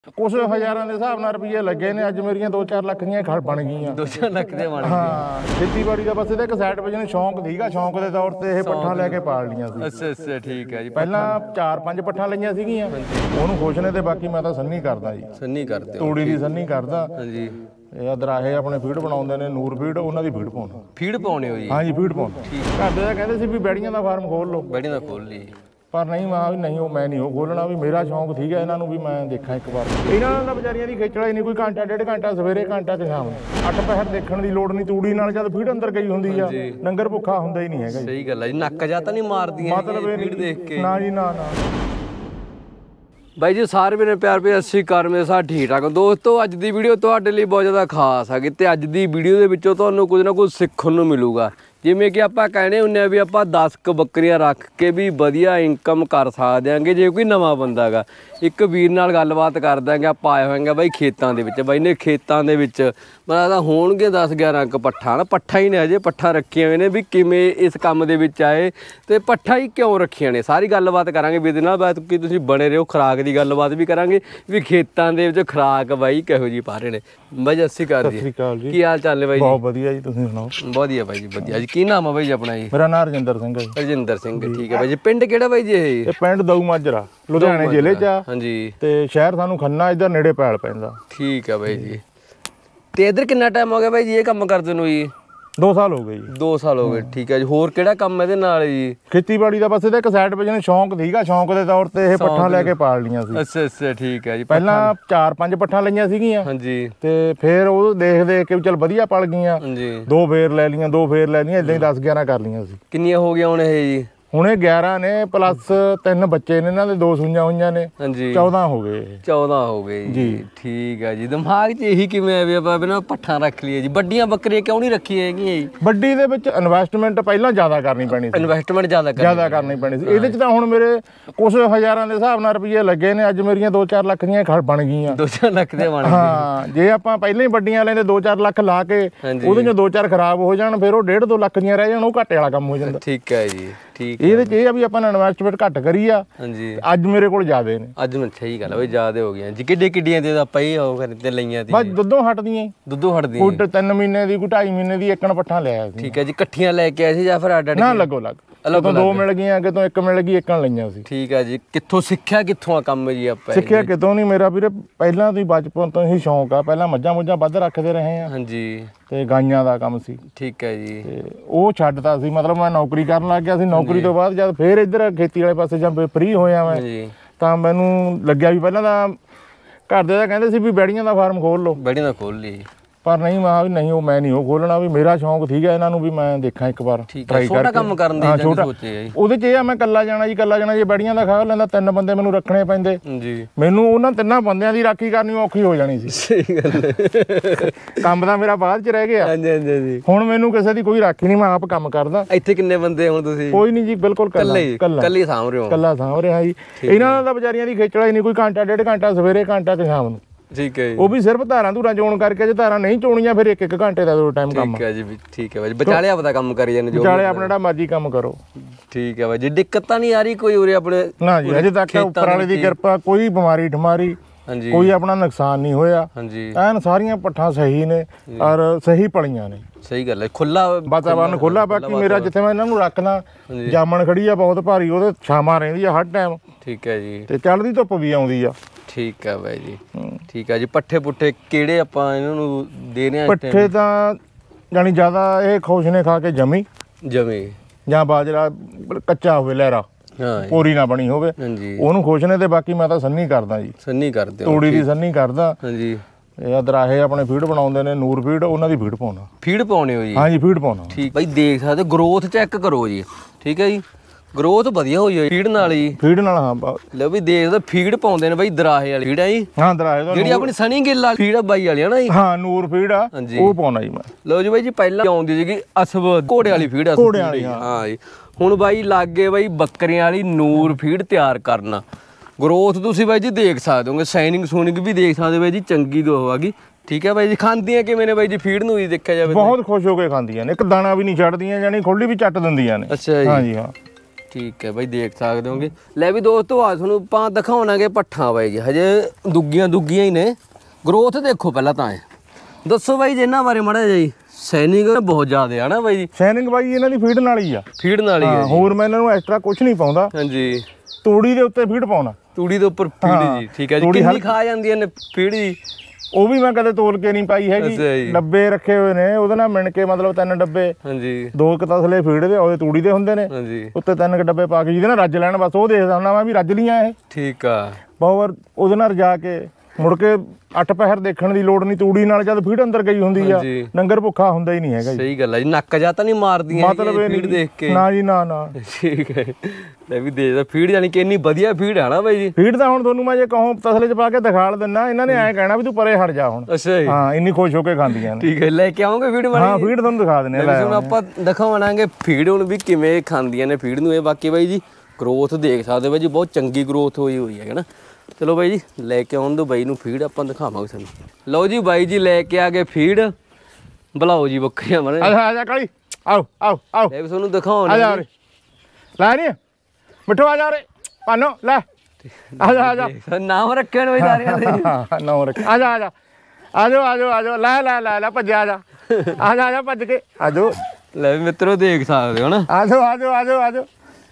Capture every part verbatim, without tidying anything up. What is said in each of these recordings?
कुछ हज़ारां दे हिसाब नाल रुपये लगे ने। अज मेरियां दो चार लख दियां खड़ बन गईयां। दो चार लख दे बन गए। हाँ, खेतीबाड़ी का बस एक साइड पे जिन्हें शौक सीगा, शौक के तौर ते ये पट्ठां लैके पाल लियां सी। अच्छा अच्छा ठीक है जी। पहलां चार पंज पट्ठां लईयां सीगीਆਂ, ਉਹਨੂੰ ਖੁਸ਼ ਨੇ ਤੇ ਬਾਕੀ ਮੈਂ ਤਾਂ ਸੰਨੀ ਕਰਦਾ ਜੀ। ਸੰਨੀ ਕਰਦੇ ਹੋ? ਤੂੜੀ ਦੀ ਸੰਨੀ ਕਰਦਾ। ਹਾਂਜੀ। ਇਹ ਦਰਾਹੇ ਆਪਣੇ ਫੀਡ ਬਣਾਉਂਦੇ ਨੇ, ਨੂਰ ਫੀਡ, ਉਹਨਾਂ ਦੀ ਫੀਡ ਪਾਉਣਾ। ਫੀਡ ਪਾਉਣੇ ਹੋ ਜੀ? ਹਾਂਜੀ ਫੀਡ ਪਾਉਣਾ। ਘਰ ਦੇ ਤਾਂ ਕਹਿੰਦੇ ਸੀ ਵੀ ਬੈੜੀਆਂ ਦਾ ਫਾਰਮ ਖੋਲ ਲਓ। ਬੈੜੀਆਂ ਦਾ ਖੋਲ ਲਈ, ਪਰ ਨਹੀਂ ਮਾਂ ਵੀ ਨਹੀਂ, ਉਹ ਮੈਂ ਨਹੀਂ ਉਹ ਖੋਲਣਾ, ਵੀ ਮੇਰਾ ਸ਼ੌਂਕ ਸੀਗਾ ਇਹਨਾਂ ਨੂੰ ਵੀ ਮੈਂ ਦੇਖਾਂ ਇੱਕ ਵਾਰ। ਇਹਨਾਂ ਨਾਲ ਤਾਂ ਵਿਚਾਰੀਆਂ ਦੀ ਖੇਚਲਾ ਹੀ ਨਹੀਂ, ਕੋਈ ਘੰਟਾ ਡੇਢ ਘੰਟਾ ਸਵੇਰੇ, ਘੰਟਾ ਤੇ ਸ਼ਾਮ ਨੂੰ। ਅੱਠ ਪਹਿਰ ਦੇਖਣ ਦੀ ਲੋੜ ਨਹੀਂ। ਤੂੜੀ ਨਾਲ ਜਦ ਫੀਡ ਅੰਦਰ ਗਈ ਹੁੰਦੀ ਆ, ਲੰਗਰ ਭੁੱਖਾ ਹੁੰਦਾ ਹੀ ਨਹੀਂ ਹੈਗਾ। ਸਹੀ ਗੱਲ ਹੈ ਜੀ। ਨੱਕ ਜਾ ਤਾਂ ਨਹੀਂ ਮਾਰਦੀਆਂ ਮਤਲਬ ਇਹ ਫੀਡ ਦੇਖ ਕੇ? ਨਾ ਜੀ ਨਾ ਨਾ। ਬਾਈ ਜੀ ਸਾਰੇ ਵੀਰੇ ਪਿਆਰ ਭਰੀ ਸਤਿ ਸ਼੍ਰੀ ਅਕਾਲ। ਮੇਰੇ ਸਾਥ ਠੀਕ ਠਾਕ ਦੋਸਤੋ, ਅੱਜ ਦੀ ਵੀਡੀਓ ਤੁਹਾਡੇ ਲਈ ਬਹੁਤ ਜ਼ਿਆਦਾ ਖਾਸ ਹੈਗੀ ਤੇ ਅੱਜ ਦੀ ਵੀਡੀਓ ਦੇ ਵਿੱਚੋਂ ਤੁਹਾਨੂੰ ਕੁਝ ਨਾ ਕੁਝ ਸਿੱਖਣ ਨੂੰ ਮਿਲੂਗਾ। ਜਿਵੇਂ ਕਿ ਆਪਾਂ ਕਹਿੰਦੇ ਹੁੰਦੇ ਆ ਵੀ ਆਪਾਂ ਦਸ ਕੁ ਬੱਕਰੀਆਂ ਰੱਖ ਕੇ ਵੀ ਵਧੀਆ ਇਨਕਮ ਕਰ ਸਕਦੇ ਆਂਗੇ ਜੇ ਕੋਈ ਨਵਾਂ ਬੰਦਾ ਹੈਗਾ। ਇੱਕ ਵੀਰ ਨਾਲ ਗੱਲਬਾਤ ਕਰ ਦਾਂਗੇ। ਆਪਾਂ ਆਏ ਹੋਏਗੇ ਬਾਈ ਖੇਤਾਂ ਦੇ ਵਿੱਚ। ਬਾਈ ਨੇ ਖੇਤਾਂ ਦੇ ਵਿੱਚ ਮਤਲਬ ਤਾਂ ਹੋਣਗੇ ਦਸ ਗਿਆਰਾਂ ਕੁ ਪੱਠਾ ਨਾ, ਪੱਠਾ ਹੀ ਨੇ ਅਜੇ, ਪੱਠਾ ਰੱਖੀਆਂ ਹੋਏ ਨੇ। ਵੀ ਕਿਵੇਂ ਇਸ ਕੰਮ ਦੇ ਵਿੱਚ ਆਏ ਤੇ ਪੱਠਾ ਹੀ ਕਿਉਂ ਰੱਖੀਆਂ ਨੇ, ਸਾਰੀ ਗੱਲਬਾਤ ਕਰਾਂਗੇ ਵੀਰ ਦੇ ਨਾਲ। ਬਾਤ ਕਿ ਤੁਸੀਂ ਬਣੇ ਰਹੋ, ਖੁਰਾਕ ਦੀ ਗੱਲਬਾਤ ਵੀ ਕਰਾਂਗੇ ਵੀ ਖੇਤਾਂ ਦੇ ਵਿੱਚ ਖੁਰਾਕ ਬਾਈ ਕਿਹੋ ਜਿਹੀ ਪਾ ਰਹੇ ਨੇ। ਬਾਈ ਸਤਿ ਸ਼੍ਰੀ ਅਕਾਲ ਜੀ। ਸਤਿ ਸ਼੍ਰੀ ਅਕਾਲ ਜੀ। ਕੀ ਹਾਲ ਚਾਲ ਨੇ ਬਾਈ ਜੀ? ਬਹੁਤ ਵਧੀਆ ਜੀ, ਤੁਸੀਂ ਸੁਣਾਓ? ਵਧੀਆ ਬਾਈ ਜੀ ਵਧੀਆ ਜੀ। ਕੀ ਨਾਮ ਆ ਬਾਈ ਜੀ ਆਪਣਾ ਜੀ? ਮੇਰਾ ਨਾਮ ਰਜਿੰਦਰ ਸਿੰਘ ਹੈ ਜੀ। ਰਜਿੰਦਰ ਸਿੰਘ ਠੀਕ ਹੈ ਬਾਈ ਜੀ। ਪਿੰਡ ਕਿਹੜਾ ਬਾਈ ਜੀ ਇਹ? ਇਹ ਪਿੰਡ ਦਊ ਮਾਜਰਾ, ਲੁਧਿਆਣੇ ਜ਼ਿਲ੍ਹੇ 'ਚ ਆ। ਹਾਂਜੀ। ਤੇ ਸ਼ਹਿਰ ਸਾਨੂੰ ਖੰਨਾ ਇੱਧਰ ਨੇੜੇ ਪੈਲ ਪੈਂਦਾ। ਠੀਕ ਹੈ ਬਾਈ ਜੀ। ਤੇ ਇੱਧਰ ਕਿੰਨਾ ਟਾਈਮ ਹੋ ਗਿਆ ਬਾਈ ਜੀ ਇਹ ਕੰਮ ਕਰਦੇ ਨੂੰ ਜੀ? ਦੋ ਸਾਲ ਹੋ ਗਏ ਜੀ। ਦੋ ਸਾਲ ਹੋ ਗਏ ਠੀਕ ਹੈ ਜੀ। ਹੋਰ ਕਿਹੜਾ ਕੰਮ ਇਹਦੇ ਨਾਲ ਜੀ? ਖੇਤੀਬਾੜੀ ਦਾ ਬਸ ਇਹਦਾ ਇੱਕ ਸਾਈਡ पे ਜਿਹਨੇ ਸ਼ੌਂਕ ਸੀਗਾ, ਸ਼ੌਂਕ ਦੇ ਤੌਰ ਤੇ ਇਹ ਪੱਠਾਂ ਲੈ ਕੇ ਪਾਲ ਲੀਆਂ ਸੀ। ਅੱਛਾ ਅੱਛਾ ਠੀਕ ਹੈ ਜੀ। ਪਹਿਲਾਂ ਚਾਰ ਪੰਜ ਪੱਠਾਂ ਲਈਆਂ ਸੀਗੀਆਂ। ਹਾਂਜੀ। ਤੇ ਫਿਰ ਉਹ ਦੇਖ ਦੇਖ ਕੇ ਵੀ ਚੱਲ ਵਧੀਆ ਪਲ ਗਈਆਂ। ਹਾਂਜੀ। ਦੋ ਫੇਰ ਲੈ ਲੀਆਂ, ਦੋ ਫੇਰ ਲੈ ਲੀਆਂ, ਇਦਾਂ ਹੀ ਦਸ ਗਿਆਰਾਂ ਕਰ ਲੀਆਂ ਸੀ। ਕਿੰਨੀਆਂ ਹੋ ਗਈਆਂ ਹੁਣ ਇਹ ਜੀ? ਹੁਣੇ ਗਿਆਰਾਂ ਨੇ, ਪਲੱਸ ਤਿੰਨ ਬੱਚੇ ਨੇ ਇਹਨਾਂ ਦੇ, ਦੋ ਸੂਈਆਂ ਹੋਈਆਂ ਨੇ। ਹਾਂਜੀ। ਚੌਦਾਂ ਹੋ ਗਏ। ਚੌਦਾਂ ਹੋ ਗਏ ਜੀ। ਠੀਕ ਹੈ ਜੀ। ਦਿਮਾਗ 'ਚ ਇਹੀ ਕਿਵੇਂ ਆ ਵੀ ਆਪਾਂ ਬਿਨਾਂ ਪੱਠਾਂ ਰੱਖ ਲਈਏ ਜੀ? ਵੱਡੀਆਂ ਬੱਕਰੀਆਂ ਕਿਉਂ ਨਹੀਂ ਰੱਖੀਆਂ ਹੈਗੀਆਂ ਜੀ? ਵੱਡੀ ਦੇ ਵਿੱਚ ਇਨਵੈਸਟਮੈਂਟ ਪਹਿਲਾਂ ਜ਼ਿਆਦਾ ਕਰਨੀ ਪੈਣੀ ਸੀ। ਇਨਵੈਸਟਮੈਂਟ ਜ਼ਿਆਦਾ ਜ਼ਿਆਦਾ ਕਰਨੀ ਪੈਣੀ ਸੀ। ਇਹਦੇ 'ਚ ਤਾਂ ਹੁਣ ਮੇਰੇ ਕੁਝ ਹਜ਼ਾਰਾਂ ਦੇ ਹਿਸਾਬ ਨਾਲ ਰੁਪਏ ਲੱਗੇ ਨੇ। ਅੱਜ ਮੇਰੀਆਂ ਦੋ ਚਾਰ ਲੱਖ ਦੀਆਂ ਖੜ ਬਣ ਗਈਆਂ। ਦੋ ਚਾਰ ਲੱਖ ਦੇ ਬਣ ਗਏ। ਹਾਂ, ਜੇ ਆਪਾਂ ਪਹਿਲਾਂ ਹੀ ਵੱਡੀਆਂ ਲੈਂਦੇ ਦੋ ਚਾਰ ਲੱਖ ਲਾ ਕੇ, ਉਹਦੇ 'ਚੋਂ ਦੋ ਚਾਰ ਖਰਾਬ ਹੋ ਜਾਣ, ਫਿਰ ਉਹ ਡੇਢ ਦੋ ਲੱਖ ਦੀਆਂ ਰਹਿ ਜਾਣ, ਉਹ ਘਾਟੇ ਵਾਲਾ ਕੰਮ ਹੋ ਜਾਂਦਾ। ਠੀਕ ਹੈ ਜੀ। ਠੀਕ। ਇਹਦੇ 'ਚ ਇਹ ਆ ਵੀ ਆਪਾਂ ਇਨਵੈਸਟਮੈਂਟ ਘੱਟ ਕਰੀ ਆ। ਹਾਂਜੀ। ਅੱਜ ਮੇਰੇ ਕੋਲ ਜ਼ਿਆਦੇ ਨੇ। ਅੱਜ ਮੈਂ ਸਹੀ ਗੱਲ ਆ ਬਈ, ਜ਼ਿਆਦੇ ਹੋ ਗਈਆਂ ਜੀ। ਕਿੱਡੇ ਕਿੱਡੀਆਂ ਤੇ ਆਪਾਂ ਇਹ ਉਹ ਕਰਦੇ ਲਈਆਂ ਤੀ? ਬਸ ਦੁੱਧੋਂ ਹਟਦੀਆਂ। ਦੁੱਧੋਂ ਹਟਦੀਆਂ। ਕੋਈ ਤਿੰਨ ਮਹੀਨੇ ਦੀ, ਕੋਈ ਢਾਈ ਮਹੀਨੇ ਦੀ ਇੱਕਣ ਪੱਠਾਂ ਲਿਆ ਸੀ। ਠੀਕ ਹੈ ਜੀ। ਇਕੱਠੀਆਂ ਲੈ ਕੇ ਆਏ ਸੀ ਜਾਂ ਫਿਰ ਅੱਡ ਅੱਡ? ਨਾ, ਲੱਗੋ ਲੱਗ। ਕਿਤੋਂ ਦੋ ਮਿਲ ਗਈਆਂ, ਕਿਤੋਂ ਇੱਕ ਮਿਲ ਗਈ, ਇੱਕਣ ਲਈਆਂ ਸੀ। ਠੀਕ ਹੈ ਜੀ। ਕਿੱਥੋਂ ਸਿੱਖਿਆ, ਕਿੱਥੋਂ ਆ ਕੰਮ ਜੀ ਆਪਾਂ? ਸਿੱਖਿਆ ਕਿਤੋਂ ਨਹੀਂ ਮੇਰਾ ਵੀਰੇ, ਪਹਿਲਾਂ ਤੋਂ ਹੀ ਬਚਪਨ ਤੋਂ ਹੀ ਸ਼ੌਂਕ ਆ। ਪਹਿਲਾਂ ਮੱਝਾਂ ਮੁੱਝਾਂ ਵੱਧ ਰੱਖਦੇ ਰਹੇ ਆ। ਹਾਂਜੀ। ਤੇ ਗਾਈਆਂ ਦਾ ਕੰਮ ਸੀ। ਠੀਕ ਹੈ ਜੀ। ਤੇ ਉਹ ਛੱਡਤਾ ਸੀ, ਮਤਲਬ ਮੈਂ ਨੌਕਰੀ ਕਰਨ ਲੱਗ ਗਿਆ ਸੀ। ਨੌਕਰੀ ਤੋਂ ਬਾਅਦ ਜਦ ਫੇਰ ਇੱਧਰ ਖੇਤੀ ਵਾਲੇ ਪਾਸੇ ਜਾਂ ਫ੍ਰੀ ਹੋਇਆ ਮੈਂ, ਤਾਂ ਮੈਨੂੰ ਲੱਗਿਆ ਵੀ ਪਹਿਲਾਂ ਤਾਂ ਘਰ ਦੇ ਤਾਂ ਕਹਿੰਦੇ ਸੀ ਵੀ ਬੈੜੀਆਂ ਦਾ ਫਾਰਮ ਖੋਲ ਲਓ। ਬੈੜੀਆਂ ਦਾ ਖੋਲ ਲਈ, ਪਰ ਨਹੀਂ ਮਾਂ ਵੀ ਨਹੀਂ, ਉਹ ਮੈਂ ਨਹੀਂ ਉਹ ਖੋਲਣਾ, ਵੀ ਮੇਰਾ ਸ਼ੌਂਕ ਸੀਗਾ ਇਹਨਾਂ ਨੂੰ ਵੀ ਮੈਂ ਦੇਖਾਂ ਇੱਕ ਵਾਰ ਟਰਾਈ ਕਰਕੇ। ਛੋਟਾ ਕੰਮ ਕਰਨ ਦੀ ਸੋਚਿਆ ਜੀ? ਉਹਦੇ 'ਚ ਇਹ ਆ ਮੈਂ ਇਕੱਲਾ ਜਾਣਾ ਜੀ, ਇਕੱਲਾ ਜਾਣਾ। ਜੇ ਬੈੜੀਆਂ ਦਾ ਖਾ ਲੈਂਦਾ, ਤਿੰਨ ਬੰਦੇ ਮੈਨੂੰ ਰੱਖਣੇ ਪੈਂਦੇ ਜੀ। ਮੈਨੂੰ ਉਹਨਾਂ ਤਿੰਨਾਂ ਬੰਦਿਆਂ ਦੀ ਰਾਖੀ ਕਰਨੀ ਔਖੀ ਹੋ ਜਾਣੀ ਸੀ। ਸਹੀ ਗੱਲ। ਕੰਮ ਦਾ ਮੇਰਾ ਬਾਅਦ 'ਚ ਰਹਿ ਗਿਆ। ਹਾਂਜੀ ਹਾਂਜੀ। ਹੁਣ ਮੈਨੂੰ ਕਿਸੇ ਦੀ ਕੋਈ ਰਾਖੀ ਨਹੀਂ, ਮੈਂ ਆਪ ਕੰਮ ਕਰਦਾ। ਇੱਥੇ ਕਿੰਨੇ ਬੰਦੇ ਹੁਣ ਤੁਸੀਂ? ਕੋਈ ਨਹੀਂ ਜੀ, ਬਿਲਕੁਲ ਇਕੱਲਾ ਇਕੱਲੇ ਸਾਂਭ ਰਹੇ ਹੋ? ਇਕੱਲਾ ਸਾਂਭ ਰਿਹਾ ਜੀ। ਇਹਨਾਂ ਨਾਲ ਤਾਂ ਵਿਚਾਰੀਆਂ ਦੀ ਖੇਚਲਾ ਹੀ ਨਹੀਂ, ਕੋਈ ਘੰਟਾ ਡੇਢ ਘੰਟਾ ਸਵੇਰੇ, ਘੰਟਾ ਤੇ ਸ਼ਾਮ ਨੂੰ। ਠੀਕ ਹੈ ਜੀ। ਉਹ ਵੀ ਸਿਰਫ ਧਾਰਾਂ ਧੂਰਾਂ ਚੋਣ ਕਰਕੇ, ਜੇ ਧਾਰਾਂ ਨਹੀਂ ਚੋਣੀਆਂ ਫਿਰ ਇੱਕ ਇੱਕ ਘੰਟੇ ਦਾ ਦੋ ਟਾਈਮ ਕੰਮ। ਠੀਕ ਹੈ ਜੀ। ਠੀਕ ਹੈ ਬਾਈ। ਵਿਚਾਲੇ ਆਪਦਾ ਕੰਮ ਕਰੀ ਜਾਂਦੇ, ਜੋ ਵਿਚਾਲੇ ਆਪਣਾ ਜਿਹੜਾ ਮਰਜ਼ੀ ਕੰਮ ਕਰੋ। ਠੀਕ ਹੈ ਬਾਈ ਜੀ। ਦਿੱਕਤ ਤਾਂ ਨਹੀਂ ਆ ਰਹੀ ਕੋਈ ਉਰੇ ਆਪਣੇ? ਨਾ ਜੀ, ਅਜੇ ਤੱਕ ਉੱਪਰ ਵਾਲੇ ਦੀ ਕਿਰਪਾ, ਕੋਈ ਬਿਮਾਰੀ ਠਮਾਰੀ, ਕੋਈ ਆਪਣਾ ਨੁਕਸਾਨ ਨਹੀਂ ਹੋਇਆ। ਹਾਂਜੀ। ਐਨ ਸਾਰੀਆਂ ਪੱਠਾਂ ਸਹੀ ਨੇ ਔਰ ਸਹੀ ਪਲੀਆਂ ਨੇ। ਸਹੀ ਗੱਲ ਹੈ। ਖੁੱਲਾ ਵਾਤਾਵਰਨ ਖੁੱਲਾ। ਬਾਕੀ ਮੇਰਾ ਜਿੱਥੇ ਮੈਂ ਇਹਨਾਂ ਨੂੰ ਰੱਖਦਾ, ਜਾਮਣ ਖੜੀ ਆ ਬਹੁਤ ਭਾਰੀ, ਉਹਦੇ ਛਾਵਾਂ ਰਹਿੰਦੀ ਆ ਹਰ ਟਾਈਮ। ਠੀਕ ਹੈ ਜੀ। ਤੇ ਚੜ੍ਹਦੀ ਧੁੱਪ ਵੀ ਆਉਂਦੀ ਆ। ਠੀਕ ਹੈ ਬਾਈ ਜੀ। ਠੀਕ ਹੈ ਜੀ। ਪੱਠੇ ਪੁੱਠੇ ਕਿਹੜੇ ਆਪਾਂ ਇਹਨਾਂ ਨੂੰ ਦੇ ਰਹੇ ਆ? ਪੱਠੇ ਤਾਂ ਜਾਨੀ ਜ਼ਿਆਦਾ ਇਹ ਖੁਸ਼ ਨੇ ਖਾ ਕੇ ਜਮੀ ਜਮੀ ਜਾਂ ਬਾਜਰਾ ਕੱਚਾ ਹੋਵੇ, ਲਹਿਰਾ ਪੂਰੀ ਨਾ ਬਣੀ ਹੋਵੇ, ਉਹਨੂੰ ਖੁਸ਼ ਨੇ। ਤੇ ਬਾਕੀ ਮੈਂ ਤਾਂ ਸੰਨੀ ਕਰਦਾ ਜੀ। ਸੰਨੀ ਕਰਦੇ? ਤੂੜੀ ਦੀ ਸੰਨੀ ਕਰਦਾ। ਹਾਂਜੀ। ਇਹ ਦਰਾਹੇ ਆਪਣੇ ਫੀਡ ਬਣਾਉਂਦੇ ਨੇ, ਨੂਰ ਫੀਡ, ਉਹਨਾਂ ਦੀ ਫੀਡ ਪਾਉਣਾ। ਫੀਡ ਪਾਉਣੇ ਹੋ ਜੀ? ਹਾਂਜੀ, ਫੀਡ ਪਾਉਣਾ। ਠੀਕ ਬਾਈ। ਦੇਖ ਸਕਦੇ ਗਰੋਥ ਚੈੱਕ ਕਰੋ ਜੀ। ਠੀਕ ਹੈ ਜੀ। ਗਰੋਥ ਵਧੀਆ ਹੋਈ ਹੈ ਫੀਡ ਨਾਲ ਜੀ? ਫੀਡ ਨਾਲ, ਹਾਂ। ਲਓ ਵੀ ਦੇਖਦੇ ਫੀਡ ਪਾਉਂਦੇ ਨੇ ਬਾਈ, ਦਰਾਹੇ ਵਾਲੀ ਫੀਡ ਆ ਜੀ? ਹਾਂ, ਦਰਾਹੇ ਦਾ। ਜਿਹੜੀ ਆਪਣੀ ਸਨੀ ਗਿੱਲ ਵਾਲੀ ਫੀਡ ਆ ਬਾਈ ਵਾਲੀ, ਹਨਾ ਜੀ? ਹਾਂ, ਨੂਰ ਫੀਡ ਆ, ਉਹ ਪਾਉਣਾ ਜੀ ਮੈਂ। ਲਓ ਜੀ ਬਾਈ ਜੀ, ਪਹਿਲਾਂ ਆਉਂਦੀ ਸੀਗੀ ਅਸਬ ਘੋੜੇ ਵਾਲੀ ਫੀਡ। ਘੋੜੇ ਵਾਲੀ, ਹਾਂ ਜੀ। ਹੁਣ ਬਾਈ ਲੱਗ ਗਏ ਬਾਈ ਬੱਕਰੀਆਂ ਵਾਲੀ ਨੂਰ ਫੀਡ ਤਿਆਰ ਕਰਨਾ। ਗਰੋਥ ਤੁਸੀਂ ਬਾਈ ਜੀ ਦੇਖ ਸਕਦੇ ਹੋਗੇ, ਸਾਈਨਿੰਗ ਸੂਨਿੰਗ ਵੀ ਦੇਖ ਸਕਦੇ ਬਾਈ ਜੀ, ਚੰਗੀ ਦੋ ਆ ਗਈ। ਠੀਕ ਹੈ ਬਾਈ ਜੀ। ਖਾਂਦੀਆਂ ਕਿਵੇਂ ਨੇ ਬਾਈ ਜੀ ਫੀਡ ਨੂੰ? ਜੀ ਦੇਖਿਆ ਜਾਵੇ ਬਹੁਤ ਖੁਸ਼ ਹੋ ਕੇ ਖਾਂਦੀਆਂ ਨੇ, ਇੱਕ ਦਾਣਾ ਵੀ ਨਹੀਂ ਛੱਡਦੀਆਂ, ਜਾਨੀ ਖੁੱਲੀ ਵੀ ਚੱਟ ਦਿੰਦੀਆਂ ਨੇ। ਅੱਛਾ ਜੀ। ਹਾਂਜੀ ਹਾਂ। ਠੀਕ ਹੈ ਬਾਈ ਦੇਖ ਸਕਦੇ ਹੋਗੇ। ਲੈ ਵੀ ਦੋਸਤੋ ਆ ਤੁਹਾਨੂੰ ਆਪਾਂ ਦਿਖਾਉਣਾਂਗੇ ਪੱਠਾਂ ਬਾਈ ਜੀ, ਹਜੇ ਦੁੱਗੀਆਂ ਦੁੱਗੀਆਂ ਹੀ ਨੇ। ਗਰੋਥ ਦੇਖੋ ਪਹਿਲਾਂ ਤਾਂ ਇਹ ਦੱਸੋ ਬਾਈ ਜੀ ਇਹਨਾਂ ਬਾਰੇ ਮਾੜਾ ਜਿਹਾ ਜੀ। ਸ਼ਾਈਨਿੰਗ ਬਹੁਤ ਜ਼ਿਆਦਾ ਆ ਨਾ ਬਾਈ ਜੀ। ਸ਼ਾਈਨਿੰਗ ਬਾਈ ਇਹਨਾਂ ਦੀ ਫੀਡ ਨਾਲ ਹੀ ਆ। ਫੀਡ ਨਾਲ ਹੀ ਹੈ ਹੋਰ ਮੈਂ ਇਹਨਾਂ ਨੂੰ ਐਕਸਟਰਾ ਕੁਝ ਨਹੀਂ ਪਾਉਂਦਾ। ਹਾਂਜੀ ਤੂੜੀ ਦੇ ਉੱਤੇ ਫੀਡ ਪਾਉਣਾ। ਤੂੜੀ ਦੇ ਉੱਪਰ ਫੀਡ ਜੀ, ਠੀਕ ਹੈ ਜੀ। ਕਿੰਨੀ ਖਾ ਜਾਂਦੀਆਂ ਨੇ ਫੀਡ ਜੀ? ਉਹ ਵੀ ਮੈਂ ਕਦੇ ਤੋਲ ਕੇ ਨਹੀਂ ਪਾਈ ਹੈਗੀ। ਡੱਬੇ ਰੱਖੇ ਹੋਏ ਨੇ ਉਹਦੇ ਨਾਲ ਮਿਣ ਕੇ, ਮਤਲਬ ਤਿੰਨ ਡੱਬੇ। ਹਾਂਜੀ ਦੋ ਕੁ ਤਸਲੇ ਫੀਡ ਦੇ ਉਹਦੇ ਤੂੜੀ ਦੇ ਹੁੰਦੇ ਨੇ। ਹਾਂਜੀ ਉੱਤੇ ਤਿੰਨ ਕੁ ਡੱਬੇ ਪਾ ਕੇ ਜਿਹਦੇ ਨਾਲ ਰੱਜ ਲੈਣ, ਬਸ ਉਹ ਦੇਖਦਾ ਹੁੰਦਾ ਮੈਂ ਵੀ ਰੱਜ ਲੀਆਂ ਇਹ। ਠੀਕ ਆ। ਬਹੁਤ ਵਾਰ ਉਹਦੇ ਨਾਲ ਰਜਾ ਕੇ ਮੁੜ ਕੇ ਅੱਠ ਪਹਿਰ ਦੇਖਣ ਦੀ ਲੋੜ ਨਹੀਂ। ਤੂੜੀ ਨਾਲ ਜਦ ਫੀਡ ਅੰਦਰ ਗਈ ਹੁੰਦੀ ਆ ਨੰਗਰ ਭੁੱਖਾ ਹੁੰਦਾ ਹੀ ਨਹੀਂ ਹੈਗਾ ਜੀ। ਸਹੀ ਗੱਲ ਹੈ ਜੀ। ਨੱਕ ਜਾ ਤਾਂ ਨਹੀਂ ਮਾਰਦੀਆਂ ਮਤਲਬ ਫੀਡ ਦੇਖ ਕੇ? ਨਾ ਜੀ ਨਾ ਨਾ। ਠੀਕ ਹੈ ਲੈ ਵੀ ਦੇਖਦਾ ਫੀਡ ਜਾਨੀ ਕਿ ਇੰਨੀ ਵਧੀਆ ਫੀਡ ਹੈ ਨਾ ਬਾਈ ਜੀ। ਫੀਡ ਤਾਂ ਹੁਣ ਤੁਹਾਨੂੰ ਮੈਂ ਜੇ ਕਹੂੰ ਤਸਲੇ 'ਚ ਪਾ ਕੇ ਦਿਖਾਲ ਦਿੰਨਾ, ਇਹਨਾਂ ਨੇ ਐਂ ਕਹਿਣਾ ਵੀ ਤੂੰ ਪਰੇ ਹਟ ਜਾ ਹੁਣ। ਅੱਛਾ ਜੀ। ਹਾਂ ਇੰਨੀ ਖੁਸ਼ ਹੋ ਕੇ ਖਾਂਦੀਆਂ ਨੇ। ਠੀਕ ਹੈ ਲੈ ਕੇ ਆਉਂਗੇ ਫੀਡ ਮਾਰੀ? ਹਾਂ ਫੀਡ ਤੁਹਾਨੂੰ ਦਿਖਾ ਦਿੰਨੇ ਆ। ਹੁਣ ਆਪਾਂ ਦਿਖਾਵਾਂਗੇ ਫੀਡ ਹੁਣ ਵੀ ਕਿਵੇਂ ਖਾਂਦੀਆਂ ਨੇ ਫੀਡ ਨੂੰ ਇਹ। ਬਾਕੀ ਬਾਈ ਜੀ ਗਰੋਥ ਦੇਖ ਸਕਦੇ ਬਾਈ ਜੀ, ਬਹੁਤ ਚੰਗੀ ਗਰੋਥ ਹੋਈ ਹੋਈ ਹੈ ਨਾ। ਚਲੋ ਬਾਈ ਜੀ ਲੈ ਕੇ ਆਉਣ ਦੋ ਬਾਈ ਨੂੰ ਫੀਡ, ਆਪਾਂ ਦਿਖਾਵਾਂਗੇ ਤੁਹਾਨੂੰ। ਲਓ ਜੀ ਬਾਈ ਜੀ ਲੈ ਕੇ ਆ ਗਏ ਫੀਡ। ਬੁਲਾਓ ਜੀ ਬੱਕਰੀਆਂ ਬਣੇ। ਆ ਜਾ ਕਾਲੀ ਆਓ ਆਓ ਆਓ ਲੈ ਵੀ ਤੁਹਾਨੂੰ ਦਿਖਾਉਣਾ। ਆ ਜਾ ਉਰੇ ਲੈ ਨਹੀਂ ਮਿੱਠੂ ਆ ਜਾ ਉਰੇ ਪਾਨੋ ਲੈ ਆ ਜਾ ਆ ਜਾ। ਨਾਮ ਰੱਖੇ ਨੇ ਬਾਈ ਸਾਰਿਆਂ ਦੇ। ਹਾਂ ਨਾਮ ਰੱਖ। ਆ ਜਾ ਆ ਜਾ ਆ ਜਾਓ ਆ ਜਾਓ ਆ ਜਾਓ ਲੈ ਲੈ ਲੈ ਲੈ ਭੱਜਿਆ ਆ ਜਾ ਆ ਜਾ ਆ ਜਾ ਭੱਜ ਕੇ ਆ ਜਾਓ। ਲੈ ਵੀ ਮਿੱਤਰੋ ਦੇਖ ਸਕਦੇ ਹੋ ਨਾ। ਆ ਜਾਓ ਆ ਜਾਓ ਆ ਜਾਓ ਆ ਜਾਓ।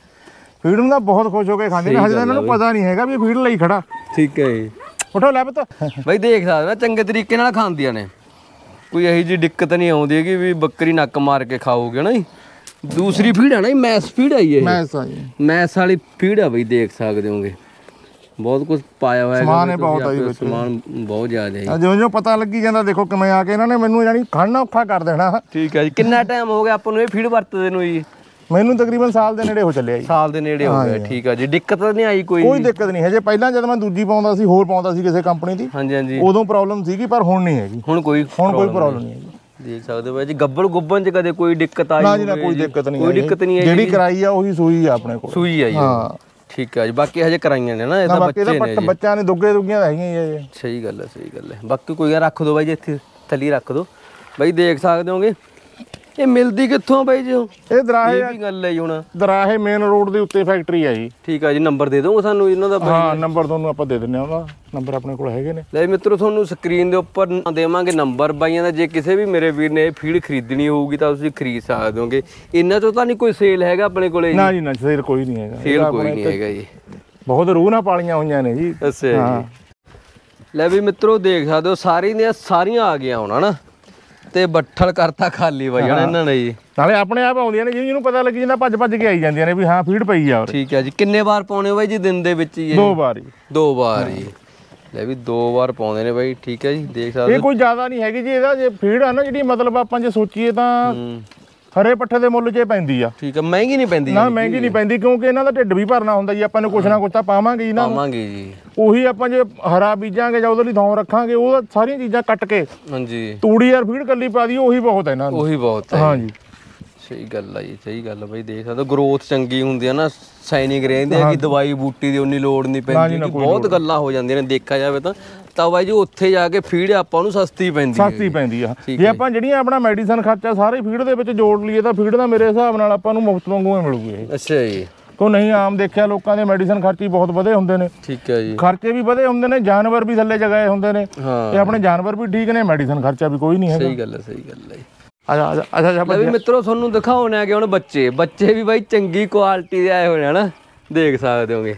ਫੀਡ ਨੂੰ ਤਾਂ ਬਹੁਤ ਖੁਸ਼ ਹੋ ਕੇ ਖਾਂਦੇ ਨੇ। ਹਜੇ ਤਾਂ ਇਹਨਾਂ ਨੂੰ ਪਤਾ ਨਹੀਂ ਹੈਗਾ ਵੀ ਫੀਡ ਲਈ ਖੜਾ। ਠੀਕ ਹੈ ਜੀ। ਉਠੋ ਲੈ ਪੁੱਤ ਬਾਈ ਦੇਖ ਸਕਦੇ ਨਾ ਚੰਗੇ ਤਰੀਕੇ ਨਾਲ ਖਾਂਦੀਆਂ ਨੇ। ਕੋਈ ਇਹੋ ਜਿਹੀ ਦਿੱਕਤ ਨਹੀਂ ਆਉਂਦੀ ਹੈਗੀ ਵੀ ਬੱਕਰੀ ਨੱਕ ਮਾਰ ਕੇ ਖਾਓਗੇ ਨਾ ਜੀ। ਦੂਸਰੀ ਫੀਡ ਹੈ ਨਾ ਜੀ, ਮੈਸ ਫੀਡ ਆਈ ਹੈ। ਮੈਸ ਆ ਜੀ, ਮੈਸ ਵਾਲੀ ਫੀਡ ਆ ਬਈ ਦੇਖ ਸਕਦੇ ਹੋਗੇ। ਬਹੁਤ ਕੁਝ ਪਾਇਆ ਹੋਇਆ ਹੈ। ਸਮਾਨ ਹੈ ਬਹੁਤ ਆ ਜੀ ਵਿੱਚ। ਸਮਾਨ ਬਹੁਤ ਜ਼ਿਆਦਾ ਹੈ। ਜਿਉਂ ਜਿਉਂ ਪਤਾ ਲੱਗੀ ਜਾਂਦਾ ਦੇਖੋ ਕਿਵੇਂ ਆ ਕੇ ਇਹਨਾਂ ਨੇ ਮੈਨੂੰ ਜਾਨੀ ਖਾਣਾ ਔਖਾ ਕਰ ਦੇਣਾ। ਠੀਕ ਹੈ ਜੀ। ਕਿੰਨਾ ਟਾਈਮ ਹੋ ਗਿਆ ਆਪਾਂ ਨੂੰ ਇਹ ਫੀਡ ਵਰਤਦੇ ਨੂੰ ਜੀ? ਮੈਨੂੰ ਤਕਰੀਬਨ ਸਾਲ ਦੇ ਨੇੜੇ ਹੋ ਚੱਲਿਆ ਜੀ। ਸਾਲ ਦੇ ਨੇੜੇ ਹੋ ਗਿਆ। ਠੀਕ ਆ ਜੀ। ਦਿੱਕਤ ਤਾਂ ਨਹੀਂ ਆਈ ਕੋਈ? ਕੋਈ ਦਿੱਕਤ ਨਹੀਂ ਹਜੇ। ਪਹਿਲਾਂ ਜਦ ਮੈਂ ਦੂਜੀ ਪਾਉਂਦਾ ਸੀ, ਹੋਰ ਪਾਉਂਦਾ ਸੀ ਕਿਸੇ ਕੰਪਨੀ ਦੀ, ਹਾਂਜੀ ਹਾਂਜੀ, ਉਦੋਂ ਪ੍ਰੋਬਲਮ ਸੀਗੀ, ਪਰ ਹੁਣ ਨਹੀਂ ਹੈਗੀ। ਹੁਣ ਕੋਈ ਹੁਣ ਕੋਈ ਪ੍ਰੋਬਲਮ ਨਹੀਂ ਹੈਗੀ। ਦੇਖ ਸਕਦੇ ਹੋ ਜੀ। ਗੱਬਲ ਗੁੱਬਨ ਚ ਕਦੇ ਕੋਈ ਦਿੱਕਤ ਆਈ? ਨਾ ਜੀ ਨਾ ਕੋਈ ਦਿੱਕਤ ਨਹੀਂ। ਕੋਈ ਦਿੱਕਤ ਨਹੀਂ ਹੈ। ਜਿਹੜੀ ਕਰਾਈ ਆ ਉਹੀ ਸੂਈ ਆ ਆਪਣੇ ਕੋਲ। ਸੂਈ ਆ ਜੀ। ਹਾਂ ਠੀਕ ਆ ਜੀ। ਬਾਕੀ ਹਜੇ ਕਰਾਈਆਂ ਨੇ ਨਾ, ਇਹ ਤਾਂ ਬੱਚੇ ਨੇ ਜੀ। ਬੱਚਿਆਂ ਨੇ ਦੁੱਗੇ ਦੁੱਗੀਆਂ ਹੈਗੀਆਂ ਜੀ। ਸਹੀ ਗੱਲ ਹੈ ਸਹੀ ਗੱਲ ਹੈ। ਬਾਕੀ ਕੋਈ ਗੱਲ ਰੱਖ ਦੋ ਬਾਈ ਜੀ, ਇੱਥੇ ਥੱਲੀ ਰੱਖ ਦੋ ਬਾਈ। ਦੇਖ ਸਕਦੇ ਹੋਗੇ। ਇਹ ਮਿਲਦੀ ਕਿੱਥੋਂ ਬਾਈ ਜੀ? ਇਹ ਦਰਾਹੇ ਇਹ ਵੀ ਗੱਲ ਹੈ ਜੀ। ਹੁਣ ਦਰਾਹੇ ਮੇਨ ਰੋਡ ਦੇ ਉੱਤੇ ਫੈਕਟਰੀ ਆ ਜੀ। ਠੀਕ ਆ ਜੀ। ਨੰਬਰ ਦੇ ਦੋਗੇ ਸਾਨੂੰ ਇਹਨਾਂ ਦਾ? ਹਾਂ ਨੰਬਰ ਤੁਹਾਨੂੰ ਆਪਾਂ ਦੇ ਦਿੰਨੇ ਆ। ਉਹਦਾ ਨੰਬਰ ਆਪਣੇ ਕੋਲ ਹੈਗੇ ਨੇ। ਲੈ ਮਿੱਤਰੋ ਤੁਹਾਨੂੰ ਸਕਰੀਨ ਦੇ ਉੱਪਰ ਦੇਵਾਂਗੇ ਨੰਬਰ ਬਾਈਆਂ ਦਾ। ਜੇ ਕਿਸੇ ਵੀ ਮੇਰੇ ਵੀਰ ਨੇ ਇਹ ਫੀਡ ਖਰੀਦਣੀ ਹੋਊਗੀ ਤਾਂ ਤੁਸੀਂ ਖਰੀਦ ਸਕਦੇ ਹੋਗੇ। ਇਹਨਾਂ ਤੋਂ ਤਾਂ ਨਹੀਂ ਕੋਈ ਸੇਲ ਹੈਗਾ ਆਪਣੇ ਕੋਲੇ? ਨਾ ਜੀ ਨਾ ਸੇਲ ਕੋਈ ਨਹੀਂ ਹੈਗਾ। ਸੇਲ ਕੋਈ ਨਹੀਂ ਹੈਗਾ ਜੀ। ਬਹੁਤ ਰੂਹ ਨਾਲ ਪਾਲੀਆਂ ਹੋਈਆਂ ਨੇ ਜੀ। ਅੱਛਾ ਜੀ। ਲੈ ਵੀ ਮਿੱਤਰੋ ਦੇਖ ਸਕਦੇ ਹੋ ਸਾਰੀ ਦੀਆਂ ਸਾਰੀਆਂ ਆ ਗਈਆਂ ਹੁਣ ਹਨਾ। ਤੇ ਬੱਠਲ ਕਰਤਾ ਖਾਲੀ ਬਾਈ ਹਨਾ ਇਹਨਾਂ ਨੇ ਜੀ। ਨਾਲੇ ਆਪਣੇ ਆਪ ਆਉਂਦੀਆਂ ਨੇ, ਜਿਹਨੂੰ ਪਤਾ ਲੱਗੀ ਜਾਂਦਾ ਭੱਜ ਭੱਜ ਕੇ ਆਈ ਜਾਂਦੀਆਂ ਨੇ ਵੀ ਹਾਂ ਫੀਡ ਪਈ ਆ। ਠੀਕ ਹੈ ਜੀ। ਕਿੰਨੇ ਵਾਰ ਪਾਉਣੇ ਹੋ ਬਾਈ ਜੀ ਦਿਨ ਦੇ ਵਿੱਚ ਜੀ? ਦੋ ਵਾਰ ਹੀ। ਦੋ ਵਾਰ ਜੀ। ਲੈ ਵੀ ਦੋ ਵਾਰ ਪਾਉਂਦੇ ਨੇ ਬਾਈ। ਠੀਕ ਹੈ ਜੀ। ਦੇਖ ਸਕਦੇ ਇਹ ਕੋਈ ਜ਼ਿਆਦਾ ਨਹੀਂ ਹੈਗੀ ਜੀ। ਇਹਦਾ ਜੇ ਫੀਡ ਆ ਨਾ ਜਿਹੜੀ, ਮਤਲਬ ਆਪਾਂ ਜੇ ਸੋਚੀਏ ਤਾਂ ਹਰੇ ਪੱਠੇ ਦੇ ਮੁੱਲ 'ਚ ਪੈਂਦੀ ਆ। ਠੀਕ ਹੈ। ਮਹਿੰਗੀ ਨਹੀਂ ਪੈਂਦੀ? ਨਾ ਮਹਿੰਗੀ ਨਹੀਂ ਪੈਂਦੀ, ਕਿਉਂਕਿ ਇਹਨਾਂ ਦਾ ਢਿੱਡ ਵੀ ਭਰਨਾ ਹੁੰਦਾ ਜੀ। ਆਪਾਂ ਨੂੰ ਕੁਛ ਨਾ ਕੁਛ ਤਾਂ ਪਾਵਾਂਗੇ ਜੀ ਨਾ। ਪਾਵਾਂਗੇ ਜੀ। ਉਹੀ ਆਪਾਂ ਜੇ ਹਰਾ ਬੀਜਾਂਗੇ ਜਾਂ ਉਹਦੇ ਲਈ ਥਾਂ ਰੱਖਾਂਗੇ, ਉਹ ਸਾਰੀਆਂ ਚੀਜ਼ਾਂ ਕੱਟ ਕੇ ਹਾਂਜੀ ਤੂੜੀ ਯਾਰ ਫੀਡ ਕੱਲੀ ਪਾ ਦੀ, ਉਹੀ ਬਹੁਤ ਹੈ ਇਹਨਾਂ ਨੂੰ। ਉਹੀ ਬਹੁਤ ਹੈ। ਹਾਂਜੀ ਸਹੀ ਗੱਲ ਆ ਜੀ। ਸਹੀ ਗੱਲ ਬਾਈ। ਦੇਖ ਸਕਦੇ ਗਰੋਥ ਚੰਗੀ ਹੁੰਦੀ ਆ ਨਾ, ਸ਼ਾਈਨਿੰਗ ਰਹਿੰਦੀ ਹੈ ਕਿ ਦਵਾਈ ਬੂਟੀ ਦੀ ਉਨੀ ਲੋੜ ਨਹੀਂ ਪੈਂਦੀ। ਬਹੁਤ ਗੱਲਾਂ ਹੋ ਜਾਂਦੀਆਂ ਨੇ ਦੇਖਿਆ ਜਾਵੇ ਤਾਂ। ਤਾਂ ਬਾਈ ਜੀ ਉੱਥੇ ਜਾ ਕੇ ਫੀਡ ਆਪਾਂ ਨੂੰ ਸਸਤੀ ਪੈਂਦੀ ਹੈ। ਸਸਤੀ ਪੈਂਦੀ ਆ। ਜੇ ਆਪਾਂ ਜਿਹੜੀਆਂ ਆਪਣਾ ਮੈਡੀਸਨ ਖਰਚਾ ਸਾਰੇ ਫੀਡ ਦੇ ਵਿੱਚ ਜੋੜ ਲਈਏ ਤਾਂ ਫੀਡ ਦਾ ਮੇਰੇ ਹਿਸਾਬ ਨਾਲ ਆਪਾਂ ਨੂੰ ਮੁਫਤ ਵਾਂਗੂ ਹੀ ਮਿਲੂਗੀ ਇਹ। ਅੱਛਾ ਜੀ। ਕੋ ਨਹੀਂ ਆਮ ਦੇਖਿਆ ਲੋਕਾਂ ਦੇ ਮੈਡੀਸਨ ਖਰਚੇ ਬਹੁਤ ਵਧੇ ਹੁੰਦੇ ਨੇ। ਠੀਕ ਹੈ ਜੀ। ਖਰਚੇ ਵੀ ਵਧੇ ਹੁੰਦੇ ਨੇ, ਜਾਨਵਰ ਵੀ ਥੱਲੇ ਜਗਾਏ ਹੁੰਦੇ ਨੇ। ਤੇ ਆਪਣੇ ਜਾਨਵਰ ਵੀ ਠੀਕ ਨੇ, ਮੈਡੀਸਨ ਖਰਚਾ ਵੀ ਕੋਈ ਨਹੀਂ ਹੈਗਾ। ਸਹੀ ਗੱਲ ਹੈ ਸਹੀ ਗੱਲ ਹੈ। ਅੱਛਾ ਅੱਛਾ ਅੱਛਾ ਵੀ ਮਿੱਤਰੋ ਤੁਹਾਨੂੰ ਦਿਖਾਉਣੇ ਆ ਕਿ ਹੁਣ ਬੱਚੇ ਬੱਚੇ ਵੀ ਬਾਈ ਚੰਗੀ ਕੁਆਲਿਟੀ ਦੇ ਆਏ ਹੋਏ ਨੇ ਨਾ, ਦੇਖ ਸਕਦੇ ਹੋਗੇ।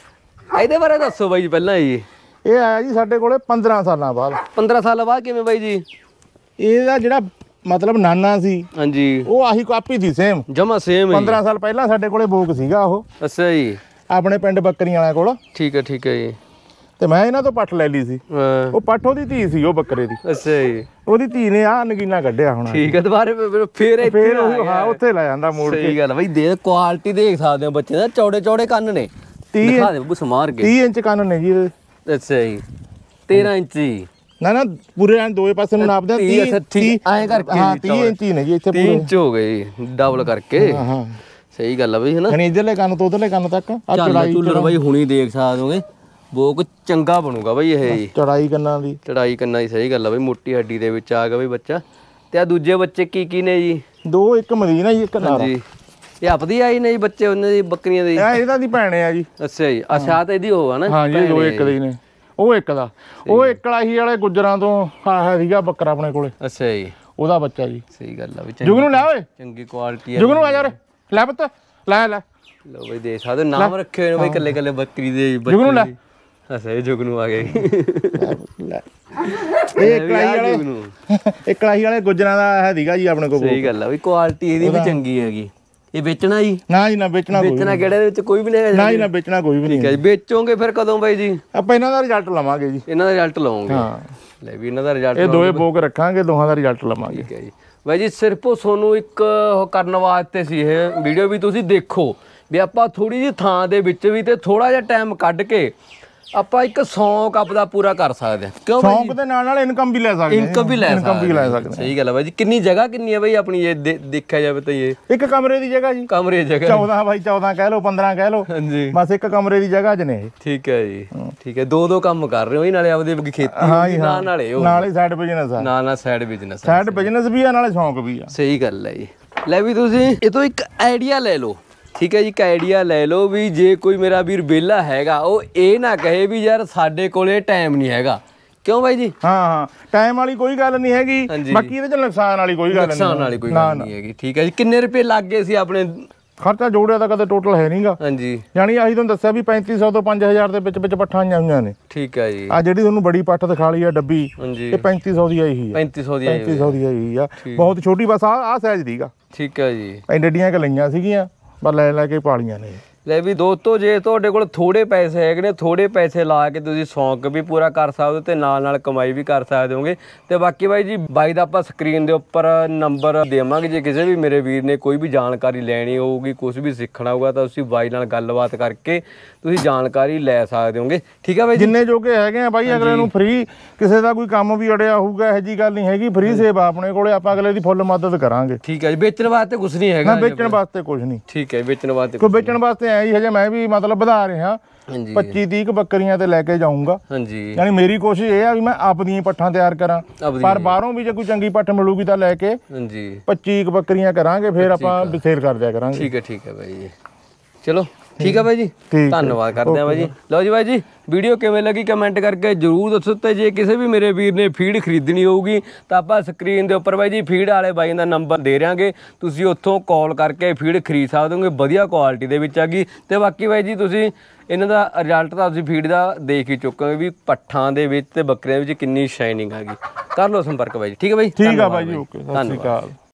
ਇਹਦੇ ਬਾਰੇ ਦੱਸੋ ਬਾਈ ਜੀ ਪਹਿਲਾਂ ਜੀ। ਇਹ ਆਇਆ ਜੀ ਸਾਡੇ ਕੋਲੇ ਪੰਦਰਾਂ ਸਾਲਾਂ ਬਾਅਦ। ਪੰਦਰਾਂ ਸਾਲਾਂ ਬਾਅਦ ਕਿਵੇਂ ਬਾਈ ਜੀ? ਇਹਦਾ ਜਿਹੜਾ ਮਤਲਬ ਨਾਨਾ ਸੀ, ਹਾਂਜੀ, ਉਹ ਆਹੀ ਕਾਪੀ ਸੀ ਸੇਮ ਜਮਾ ਸੇਮ। ਪੰਦਰਾਂ ਸਾਲ ਪਹਿਲਾਂ ਸਾਡੇ ਕੋਲੇ ਬੋਕ ਸੀਗਾ ਉਹ। ਅੱਛਾ ਜੀ। ਆਪਣੇ ਪਿੰਡ ਬੱਕਰੀਆਂ ਵਾਲਿਆਂ ਕੋਲ। ਠੀਕ ਹੈ ਠੀਕ ਹੈ ਜੀ। ਤੇ ਮੈਂ ਇਹਨਾਂ ਤੋਂ ਪੱਠ ਲੈ ਲਈ ਸੀ। ਹਾਂ। ਉਹ ਪੱਠ ਉਹਦੀ ਧੀ ਸੀ, ਉਹ ਬੱਕਰੇ ਦੀ। ਅੱਛਾ ਜੀ। ਉਹਦੀ ਧੀ ਨੇ ਆਹ ਨਗੀਨਾ ਕੱਢਿਆ ਹੁਣ। ਠੀਕ ਹੈ। ਦੁਬਾਰੇ ਫੇਰ ਫੇਰ ਹਾਂ ਉੱਥੇ ਲੈ ਜਾਂਦਾ ਮੋੜ ਕੇ। ਸਹੀ ਗੱਲ ਬਾਈ। ਦੇ ਕੁਆਲਿਟੀ ਦੇਖ ਸਕਦੇ ਹੋ ਬੱਚੇ ਦਾ। ਚੌੜੇ ਚੌੜੇ ਕੰਨ ਨੇ। ਦਿਖਾ ਦੇ ਬੱਬੂ ਸਮਾਰ ਕੇ। ਤੀਹ ਇੰਚ ਕੰਨ ਨੇ ਜੀ ਇਹਦੇ। ਅੱਛਾ ਜੀ। ਤੇਰਾਂ ਇੰਚੀ ਨਾ ਨਾ ਪੂਰੇ ਐਂ ਦੋਵੇਂ ਪਾਸੇ ਨੂੰ ਨਾਪਦੇ ਆ। ਤੀਹ ਐਂ ਕਰਕੇ ਹਾਂ ਤੀਹ ਇੰਚ ਹੀ ਨੇ ਜੀ ਇੱਥੇ। ਤੀਹ ਇੰਚ ਹੋ ਗਏ ਜੀ ਡਬਲ ਕਰਕੇ। ਹਾਂ ਹਾਂ ਸਹੀ ਗੱਲ ਆ ਬਈ ਹਨਾ। ਨਹੀਂ ਇਧਰਲੇ ਕੰਨ ਤੋਂ ਉਧਰਲੇ ਕੰਨ ਤੱਕ ਆ ਚੜਾਈ ਝੂਲਰ ਬਾਈ ਹੁਣੀ ਦੇਖ ਸਕਦੇ ਹੋਗੇ। ਬੋਕ ਚੰਗਾ ਬਣੂਗਾ ਬਾਈ ਇਹ ਜੀ। ਚੜਾਈ ਕੰਨਾਂ ਦੀ। ਚੜਾਈ ਕੰਨਾਂ ਦੀ ਸਹੀ ਗੱਲ ਆ ਬਾਈ। ਮੋਟੀ ਹੱਡੀ ਦੇ ਵਿੱਚ ਆ ਗਿਆ ਬਾਈ ਬੱਚਾ। ਤੇ ਆ ਦੂਜੇ ਬੱਚੇ ਕੀ ਕੀ ਨੇ ਜੀ? ਦੋ, ਇੱਕ ਮਦੀਨਾ ਜੀ, ਇੱਕ ਨਾਰਾ। ਜੀ ਇਹ ਆਪਦੀ ਆਈ ਨੇ ਜੀ ਬੱਚੇ ਉਹਨਾਂ ਦੀ ਬੱਕਰੀਆਂ ਦੇ? ਇਹ ਇਹਦਾ ਦੀ ਭੈਣ ਆ ਜੀ। ਅੱਛਾ ਜੀ, ਅੱਛਾ ਤਾਂ ਇਹਦੀ ਉਹ ਆ ਨਾ? ਹਾਂ ਜੀ, ਦੋ ਇੱਕ ਦੇ ਨੇ। ਉਹ ਇੱਕ ਦਾ, ਉਹ ਇੱਕ ਲਾਹੀ ਵਾਲੇ ਗੁੱਜਰਾਂ ਤੋਂ ਆਇਆ ਸੀਗਾ ਬੱਕਰਾ ਆਪਣੇ ਕੋਲੇ। ਅੱਛਾ ਜੀ, ਉਹਦਾ ਬੱਚਾ ਜੀ। ਸਹੀ ਗੱਲ ਆ ਵੀ ਜੁਗ ਨੂੰ ਲੈ ਓਏ, ਚੰਗੀ ਕੁਆਲਿਟੀ ਆ। ਜੁਗ ਨੂੰ ਆ ਯਾਰ, ਲੈ ਪੁੱਤ ਲੈ ਲੈ। ਲਓ ਬਈ ਦੇਖ ਸਕਦੇ ਨਾਮ ਰੱਖੇ ਹੋਏ ਨੇ ਬਈ ਕੱਲੇ ਕੱਲੇ ਬੱਕਰੀ ਦੇ। ਜੁਗ ਨੂੰ ਲੈ। ਅੱਛਾ ਇਹ ਜੁਗ ਨੂੰ ਆ ਗਏ। ਇਹ ਕਲਾਈ ਵਾਲੇ ਇਹ ਕਲਾਈ ਵਾਲੇ ਗੁੱਜਰਾਂ ਦਾ ਹੈ ਸੀਗਾ ਜੀ ਆਪਣੇ ਕੋਲ। ਸਹੀ ਗੱਲ ਆ ਵੀ ਕੁਆਲਿਟੀ ਇਹਦੀ ਵੀ ਚੰਗੀ ਹੈਗੀ। ਇਹ ਵੇਚਣਾ ਜੀ? ਨਾ ਜੀ ਨਾ, ਵੇਚਣਾ ਕੋਈ ਵੇਚਣਾ ਕਿਹੜੇ ਦੇ ਵਿੱਚ ਕੋਈ ਵੀ ਨਹੀਂ ਹੈਗਾ? ਨਾ ਜੀ ਨਾ, ਵੇਚਣਾ ਕੋਈ ਵੀ ਨਹੀਂ। ਠੀਕ ਹੈ ਜੀ, ਵੇਚੋਗੇ ਫਿਰ ਕਦੋਂ ਬਾਈ ਜੀ? ਆਪਾਂ ਇਹਨਾਂ ਦਾ ਰਿਜ਼ਲਟ ਲਵਾਂਗੇ ਜੀ। ਇਹਨਾਂ ਦਾ ਰਿਜ਼ਲਟ ਲਵਾਂਗੇ? ਹਾਂ ਲੈ ਵੀ ਇਹਨਾਂ ਦਾ ਰਿਜ਼ਲਟ ਇਹ ਦੋਏ ਬੋਕ ਰੱਖਾਂਗੇ, ਦੋਹਾਂ ਦਾ ਰਿਜ਼ਲਟ ਲਵਾਂਗੇ। ਠੀਕ ਹੈ ਜੀ ਬਾਈ ਜੀ, ਸਿਰਫ ਤੁਹਾਨੂੰ ਇੱਕ ਉਹ ਕਰਨ ਵਾਸਤੇ ਸੀ ਇਹ ਵੀਡੀਓ ਵੀ ਤੁਸੀਂ ਦੇਖੋ ਵੀ ਆਪਾਂ ਥੋੜੀ ਜਿਹੀ ਥਾਂ ਦੇ ਵਿੱਚ ਵੀ ਤੇ ਥੋੜਾ ਜਿਹਾ ਟਾਈਮ ਕੱਢ ਕੇ ਆਪਾਂ ਇੱਕ ਸ਼ੌਂਕ ਆਪਦਾ ਪੂਰਾ ਕਰ ਸਕਦੇ ਹਾਂ। ਕਿਉਂ ਬਾਈ? ਸ਼ੌਂਕ ਦੇ ਨਾਲ ਨਾਲ ਇਨਕਮ ਵੀ ਲੈ ਸਕਦੇ ਹਾਂ। ਇਨਕਮ ਵੀ ਲੈ ਇਨਕਮ ਵੀ ਲੈ ਸਕਦੇ। ਸਹੀ ਗੱਲ ਹੈ ਬਾਈ ਜੀ। ਕਿੰਨੀ ਜਗ੍ਹਾ ਕਿੰਨੀ ਹੈ ਬਾਈ ਆਪਣੀ ਇਹ ਦੇਖਿਆ ਜਾਵੇ ਤਾਂ? ਇਹ ਇੱਕ ਕਮਰੇ ਦੀ ਜਗ੍ਹਾ ਜੀ। ਕਮਰੇ ਦੀ ਜਗ੍ਹਾ ਚੌਦਾਂ ਬਾਈ ਚੌਦਾਂ ਕਹਿ ਲਓ, ਪੰਦਰਾਂ ਕਹਿ ਲਓ। ਹਾਂਜੀ, ਬਸ ਇੱਕ ਕਮਰੇ ਦੀ ਜਗ੍ਹਾ 'ਚ ਨੇ ਇਹ। ਠੀਕ ਹੈ ਜੀ, ਠੀਕ ਹੈ। ਦੋ ਦੋ ਕੰਮ ਕਰ ਰਹੇ ਹੋ, ਨਾਲੇ ਆਪਦੇ ਖੇਤੀ ਨਾਲ ਨਾਲੇ ਉਹ ਨਾਲੇ ਸਾਈਡ ਬਿਜ਼ਨਸ ਆ। ਨਾਲ ਨਾਲ ਸਾਈਡ ਬਿਜ਼ਨਸ ਸਾਈਡ ਬਿਜ਼ਨਸ ਵੀ ਆ, ਨਾਲੇ ਸ਼ੌਂਕ ਵੀ ਆ। ਸਹੀ ਗੱਲ ਹੈ ਜੀ। ਲੈ ਵੀ ਤੁਸੀਂ ਇਹ ਤੋਂ ਇੱਕ ਆਈਡੀਆ ਲੈ ਲਓ। ਠੀਕ ਹੈ ਜੀ, ਇੱਕ ਆਈਡੀਆ ਲੈ ਲਓ ਵੀ ਜੇ ਕੋਈ ਮੇਰਾ ਵੀਰ ਵਿਹਲਾ ਹੈਗਾ, ਉਹ ਇਹ ਨਾ ਕਹੇ ਵੀ ਯਾਰ ਸਾਡੇ ਕੋਲੇ ਟਾਈਮ ਨਹੀਂ ਹੈਗਾ। ਕਿਉਂ ਬਾਈ ਜੀ? ਹਾਂ ਹਾਂ, ਟਾਈਮ ਵਾਲੀ ਕੋਈ ਗੱਲ ਨਹੀਂ ਹੈਗੀ। ਬਾਕੀ ਇਹਦੇ ਚ ਨੁਕਸਾਨ ਵਾਲੀ ਕੋਈ ਗੱਲ ਨਹੀਂ। ਨੁਕਸਾਨ ਵਾਲੀ ਕੋਈ ਗੱਲ ਨਹੀਂ ਹੈਗੀ। ਠੀਕ ਹੈ ਜੀ, ਕਿੰਨੇ ਰੁਪਏ ਲੱਗ ਗਏ ਸੀ ਆਪਣੇ? ਖਰਚਾ ਜੋੜਿਆ ਤਾਂ ਕਦੇ ਟੋਟਲ ਹੈ ਨਹੀਂਗਾ। ਹਾਂਜੀ, ਯਾਨੀ ਅਸੀਂ ਤੁਹਾਨੂੰ ਦੱਸਿਆ ਵੀ ਪੈਂਤੀ ਸੌ ਤੋਂ ਪੰਜ ਹਜ਼ਾਰ ਦੇ ਵਿੱਚ ਵਿੱਚ ਪੱਠਾਂ ਆਈਆਂ ਹੋਈਆਂ ਨੇ। ਠੀਕ ਹੈ ਜੀ। ਆ ਜਿਹੜੀ ਤੁਹਾਨੂੰ ਬੜੀ ਪੱਠ ਦਿਖਾ ਲਈ ਆ ਡੱਬੀ, ਇਹ ਪੈਂਤੀ ਸੌ ਦੀ ਆਈ ਹੋਈ ਆ। ਪੈਂਤੀ ਸੌ ਦੀ ਪੈਂਤੀ ਸੌ ਦੀ ਆਈ ਆ। ਬਹੁਤ ਛੋਟੀ, ਬਸ ਆ ਆ ਸਾਈਜ਼ ਦੀਗਾ। ਠੀਕ ਹੈ ਜੀ। ਐਂਡੀਆਂ ਕ ਲਈਆਂ ਸੀਗੀਆਂ, ਬਸ ਲੈ ਲੈ ਕੇ ਪਾਲੀਆਂ ਨੇ। ਲੈ ਵੀ ਦੋਸਤੋ, ਜੇ ਤੁਹਾਡੇ ਕੋਲ ਥੋੜੇ ਪੈਸੇ ਹੈਗੇ ਨੇ, ਥੋੜੇ ਪੈਸੇ ਲਾ ਕੇ ਤੁਸੀਂ ਸ਼ੌਂਕ ਵੀ ਪੂਰਾ ਕਰ ਸਕਦੇ ਹੋ ਤੇ ਨਾਲ ਨਾਲ ਕਮਾਈ ਵੀ ਕਰ ਸਕਦੇ ਹੋਗੇ। ਤੇ ਬਾਕੀ ਬਾਈ ਜੀ, ਬਾਈ ਦਾ ਆਪਾਂ ਸਕਰੀਨ ਦੇ ਉੱਪਰ ਨੰਬਰ ਦੇਵਾਂਗੇ। ਜੇ ਕਿਸੇ ਵੀ ਮੇਰੇ ਵੀਰ ਨੇ ਕੋਈ ਵੀ ਜਾਣਕਾਰੀ ਲੈਣੀ ਹੋਊਗੀ, ਕੁਝ ਵੀ ਸਿੱਖਣਾ ਹੋਊਗਾ, ਤਾਂ ਤੁਸੀਂ ਬਾਈ ਨਾਲ ਗੱਲਬਾਤ ਕਰਕੇ ਤੁਸੀਂ ਜਾਣਕਾਰੀ ਲੈ ਸਕਦੇ ਹੋਗੇ। ਠੀਕ ਹੈ ਬਾਈ? ਜਿੰਨੇ ਜੋਗੇ ਹੈਗੇ ਆ ਬਾਈ, ਅਗਲੇ ਨੂੰ ਫ੍ਰੀ, ਕਿਸੇ ਦਾ ਕੋਈ ਕੰਮ ਵੀ ਅੜਿਆ ਹੋਊਗਾ, ਇਹੋ ਜੀ ਗੱਲ ਨਹੀਂ ਹੈਗੀ। ਫ੍ਰੀ ਸੇਵਾ ਆਪਣੇ ਕੋਲੇ, ਆਪਾਂ ਅਗਲੇ ਦੀ ਫੁੱਲ ਮਦਦ ਕਰਾਂਗੇ। ਠੀਕ ਹੈ ਜੀ। ਵੇਚਣ ਵਾਸਤੇ ਕੁਝ ਨਹੀਂ ਹੈਗਾ? ਨਾ, ਵੇਚਣ ਵਾਸਤੇ ਕੁਝ ਨਹੀਂ। ਠੀਕ ਹੈ, ਵੇਚਣ ਵਾਸਤੇ ਕੋਈ ਵੇਚਣ ਵਾਸਤੇ ਐ ਹੀ ਹਜੇ ਮੈਂ ਵੀ ਮਤਲਬ ਵਧਾ ਰਿਹਾ। ਪੱਚੀ ਤੀਹ ਬੱਕਰੀਆਂ ਤੇ ਲੈ ਕੇ ਜਾਊਂਗਾ। ਹਾਂਜੀ, ਯਾਨੀ ਮੇਰੀ ਕੋਸ਼ਿਸ਼ ਇਹ ਆ ਵੀ ਮੈਂ ਆਪਦੀਆਂ ਪੱਠਾਂ ਤਿਆਰ ਕਰਾਂ, ਪਰ ਬਾਹਰੋਂ ਵੀ ਜੇ ਕੋਈ ਚੰਗੀ ਪੱਠ ਮਿਲੂਗੀ ਤਾਂ ਲੈ ਕੇ ਹਾਂਜੀ ਪੱਚੀ ਬੱਕਰੀਆਂ ਕਰਾਂਗੇ, ਫਿਰ ਆਪਾਂ ਸੇਲ ਕਰ ਦਿਆ ਕਰਾਂਗੇ। ਠੀਕ ਹੈ, ਠੀਕ ਹੈ ਬਾਈ ਜੀ। ਚਲੋ ਠੀਕ ਹੈ ਬਾਈ ਜੀ, ਧੰਨਵਾਦ ਕਰਦੇ ਆ ਬਾਈ ਜੀ। ਲਓ ਜੀ ਬਾਈ ਜੀ, ਵੀਡੀਓ ਕਿਵੇਂ ਲੱਗੀ ਕਮੈਂਟ ਕਰਕੇ ਜਰੂਰ ਦੱਸੋ। ਤੇ ਜੇ ਕਿਸੇ ਵੀ ਮੇਰੇ ਵੀਰ ਨੇ ਫੀਡ ਖਰੀਦਣੀ ਹੋਊਗੀ ਤਾਂ ਆਪਾਂ ਸਕਰੀਨ ਦੇ ਉੱਪਰ ਬਾਈ ਜੀ ਫੀਡ ਵਾਲੇ ਬਾਈ ਦਾ ਨੰਬਰ ਦੇ ਦਿਆਂਗੇ, ਤੁਸੀਂ ਉੱਥੋਂ ਕਾਲ ਕਰਕੇ ਫੀਡ ਖਰੀਦ ਸਕਦੇ ਹੋਗੇ। ਵਧੀਆ ਕੁਆਲਿਟੀ ਦੇ ਵਿੱਚ ਹੈਗੀ। ਤੇ ਬਾਕੀ ਬਾਈ ਜੀ, ਤੁਸੀਂ ਇਹਨਾਂ ਦਾ ਰਿਜ਼ਲਟ ਤਾਂ ਤੁਸੀਂ ਫੀਡ ਦਾ ਦੇਖ ਹੀ ਚੁੱਕੋਗੇ ਵੀ ਪੱਠਾਂ ਦੇ ਵਿੱਚ ਤੇ ਬੱਕਰੀਆਂ ਵਿੱਚ ਕਿੰਨੀ ਸ਼ਾਈਨਿੰਗ ਹੈਗੀ। ਕਰ ਲਓ ਸੰਪਰਕ ਬਾਈ ਜੀ। ਠੀਕ ਹੈ ਬਾਈ? ਠੀਕ ਆ ਬਾਈ ਜੀ, ਓਕੇ, ਸਤਿ ਸ਼੍ਰੀ ਅਕਾਲ।